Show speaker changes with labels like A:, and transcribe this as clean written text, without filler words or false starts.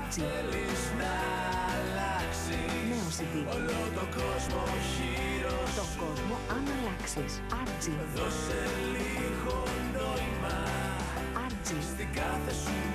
A: RG.
B: Θέλεις να αλλάξεις
A: Νέο CD.
B: όλο το κόσμο χειρός.
A: Το κόσμο αν αλλάξεις. RG.
B: Δώσε λίγο νόημα
A: RG.
B: στην κάθε σου